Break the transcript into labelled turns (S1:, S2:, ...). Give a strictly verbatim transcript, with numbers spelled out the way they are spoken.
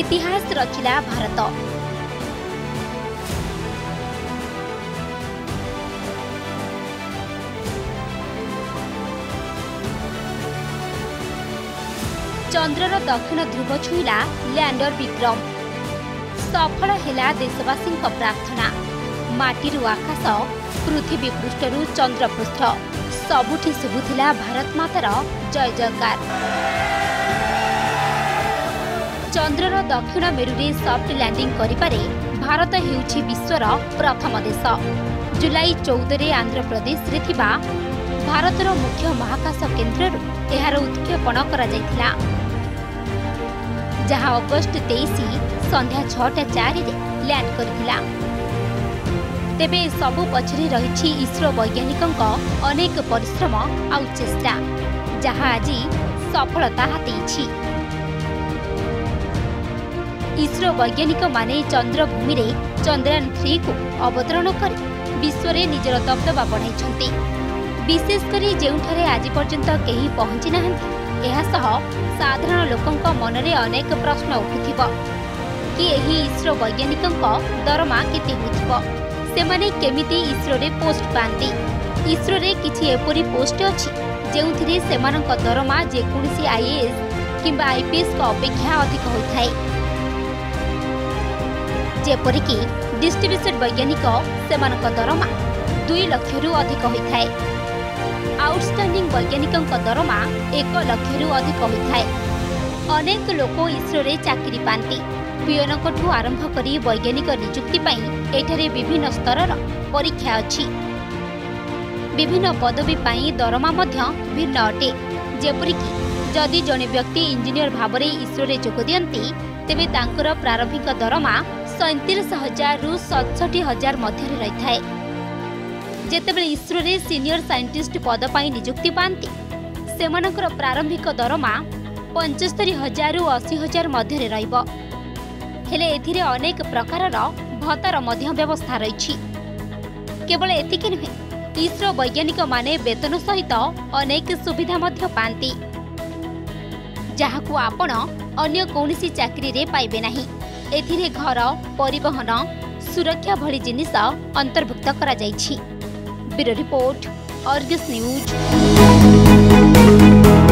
S1: इतिहास रचिला भारत। चंद्रर दक्षिण ध्रुव छुईला लैंडर विक्रम। सफल हेला देशवासी प्रार्थना। माटीरू आकाश, पृथ्वी पृष्ठरू चंद्रपृष्ठ सबुठी शुभुथिला भारत मातार जय जयकार। चंद्रर दक्षिण मेरुरे सॉफ्ट लैंडिंग करिपारे भारत हेउछि विश्वर प्रथम देश। जुलाई चौदह रे आंध्र प्रदेश रे थिबा भारतर मुख्य महाकाश केन्द्ररू एहार उत्क्षेपण करा जायथिला, जहां अगस्ट तेईस संध्या छटा चार रे लैंड करथिला। तेबे सबु पछरे रहिछि इसरो वैज्ञानिकंक अनेक परिश्रम आउ चेष्टा, जहां आज सफलता हातेछि। इसरो वैज्ञानिक माने चंद्रभूमि रे चंद्रयान थ्री को अवतरण कर विश्व रे निजर दबदबा बढ़ाइछन्ति। विशेषकर जेउठारे आज पर्यंत केही पहुंची नाहंती, एहा सह साधारण लोकंक मनरे अनेक प्रश्न उठुथिबो कि एही इसरो वैज्ञानिकंक दरमा केते होथिबो, सेमाने केमिति इसरो रे पोस्ट पांती। इसरो रे किछि एपरि पोस्ट अछि जेउथिरे सेमानक दरमा जे कोनसी आईएएस किंबा आईपीएस का अपेक्षा अधिक होइथाय। जेपरि कि डिस्ट्रीब्यूटेड वैज्ञानिक सेमानक दरमा दुई लाख रु अधिक होइथाय। आउटस्टैंडिंग वैज्ञानिकंक दरमा एक लाख रु अधिक होइथाय। अनेक लोक इसरो रे चाकरी पांती। पियनकठू आरंभ करी वैज्ञानिक नियुक्ति पाई एठारे विभिन्न स्तरर परीक्षा अछि। विभिन्न पदवी पाई दरमा मध्य भिन्न अटे। जेपरि कि जदि जने व्यक्ति इंजीनियर भावरे इसरो रे जोग दियंती, तेबे तांकर प्रारंभिक दरमा सैंतीस हजार रु सतसठ हजार मध्य रही थाए। जेतेबेले इसरो रे सीनियर साइंटिस्ट पद पाई नियुक्ति पांती, सेमानकर प्रारंभिक दरमा पचहत्तर हजार रु अस्सी हजार मध्य रहिबो। हेले एथिरे अनेक प्रकारर भत्तार मध्य व्यवस्था रही। केवल एतिकी नुहे, इसरो वैज्ञानिक माने वेतन सहित अनेक सुविधा मध्य पांती, जहाकु आपण अन्य कौनसी चाकरी रे पाइबे नाही। एथिरे घर, परिवहन, सुरक्षा भली जिनिस अंतर्भुक्त करा जाइछि। Bureau report, Argus news.